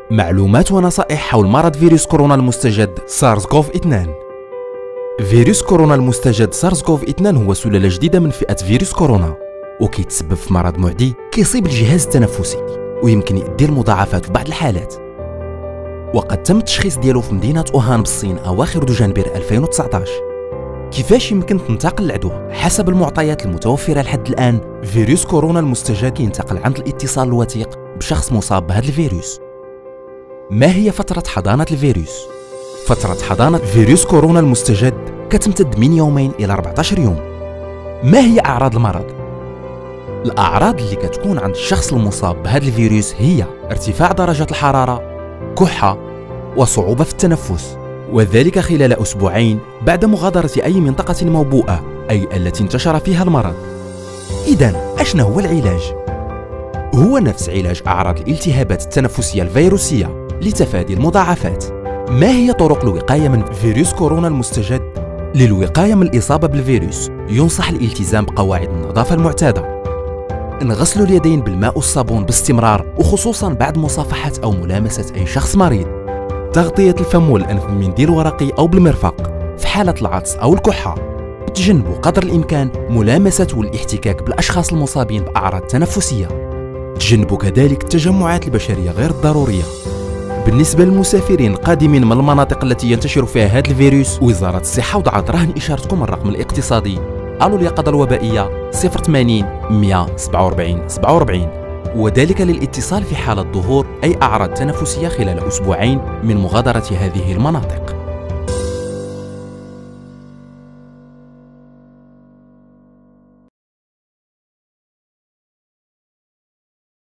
معلومات ونصائح حول مرض فيروس كورونا المستجد سارس كوف 2. فيروس كورونا المستجد سارس كوف 2 هو سلالة جديدة من فئة فيروس كورونا، وكيتسبب في مرض معدي كيصيب الجهاز التنفسي ويمكن يؤدي لمضاعفات في بعض الحالات. وقد تم التشخيص ديالو في مدينة أوهان بالصين أواخر دجنبر 2019. كيفاش يمكن تنتقل العدوى؟ حسب المعطيات المتوفرة لحد الآن، فيروس كورونا المستجد كينتقل عند الاتصال الوثيق بشخص مصاب بهذا الفيروس. ما هي فترة حضانة الفيروس؟ فترة حضانة فيروس كورونا المستجد كتمتد من يومين إلى 14 يوم. ما هي أعراض المرض؟ الأعراض اللي كتكون عند الشخص المصاب بهذا الفيروس هي ارتفاع درجة الحرارة، كحة، وصعوبة في التنفس، وذلك خلال أسبوعين بعد مغادرة أي منطقة موبوءة أي التي انتشر فيها المرض. إذن أشنو هو العلاج؟ هو نفس علاج أعراض الالتهابات التنفسية الفيروسية لتفادي المضاعفات. ما هي طرق الوقاية من فيروس كورونا المستجد؟ للوقاية من الإصابة بالفيروس ينصح الالتزام بقواعد النظافة المعتادة. نغسل اليدين بالماء والصابون باستمرار، وخصوصا بعد مصافحة أو ملامسة أي شخص مريض. تغطية الفم والأنف بمنديل ورقي أو بالمرفق في حالة العطس أو الكحة. تجنبوا قدر الإمكان ملامسة والاحتكاك بالأشخاص المصابين بأعراض تنفسية. تجنبوا كذلك التجمعات البشرية غير الضرورية. بالنسبة للمسافرين القادمين من المناطق التي ينتشر فيها هذا الفيروس، وزارة الصحة وضعت رهن إشارتكم الرقم الاقتصادي ألو اليقظة الوبائية 080 147 47، وذلك للاتصال في حالة ظهور أي أعراض تنفسية خلال أسبوعين من مغادرة هذه المناطق.